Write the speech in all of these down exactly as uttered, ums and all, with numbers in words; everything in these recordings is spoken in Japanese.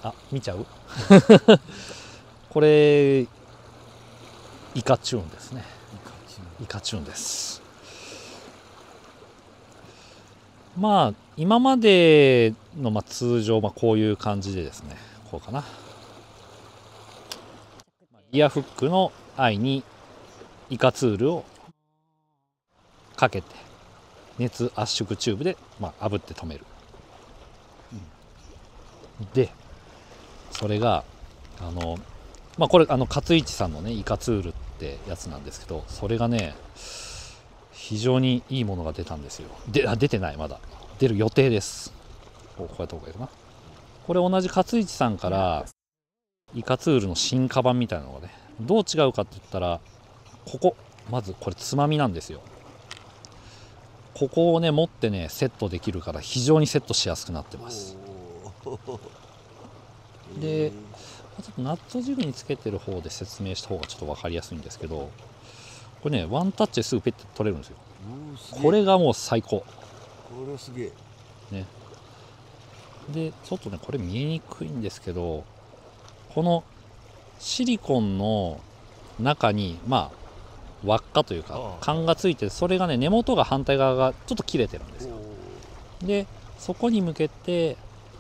あ、見ちゃうこれイカチューンですね。イカチューンです。まあ今までのまあ通常まあこういう感じでですね、こうかな、リアフックの愛にイカツールをかけて熱圧縮チューブでまあ炙って止める、うん、でそれがあのまあこれあの勝一さんのねイカツールってやつなんですけど、それがね非常にいいものが出たんですよ。であ出てない、まだ出る予定です。こうやった方がいいかな。これ同じ勝一さんからイカツールの進化版みたいなのがね、どう違うかって言ったら、ここまずこれつまみなんですよ。ここをね持ってねセットできるから非常にセットしやすくなってます。でちょっとナットジグにつけてる方で説明した方がちょっと分かりやすいんですけど、これねワンタッチですぐペッて取れるんですよ。これがもう最高。 これすげえね。でちょっとねこれ見えにくいんですけど、このシリコンの中にまあ輪っかというか管がついて、それがね根元が反対側がちょっと切れてるんですよ。でそこに向けて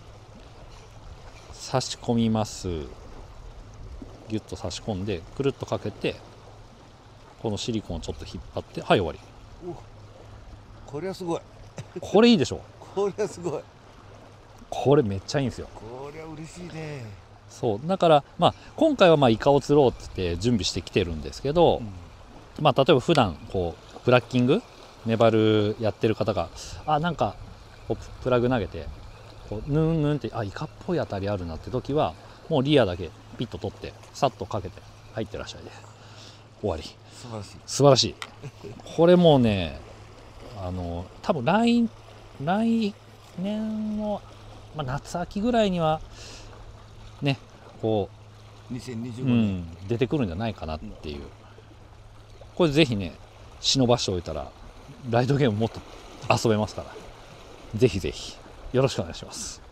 差し込みます。ギュッと差し込んでくるっとかけて、このシリコンをちょっと引っ張って、はい終わり。 これはすごい。 これいいでしょ。 これはすごい。 これめっちゃいいんですよ。 これは嬉しいね。 そうだからまあ今回はまあイカを釣ろうって言って準備してきてるんですけど、うん、まあ例えば普段こうブラッキングメバルやってる方があなんかこうプラグ投げてこうヌンヌンってあイカっぽい当たりあるなって時はもうリアだけピッと取ってさっとかけて入ってらっしゃいで終わり。 素晴らしい素晴らしい。これもうねあの多分来来年の、まあ、夏秋ぐらいにはねこうにせんにじゅうう、 ごねん、 うん、出てくるんじゃないかなっていう。これぜひね忍ばしておいたらライドゲームもっと遊べますから、ぜひぜひよろしくお願いします。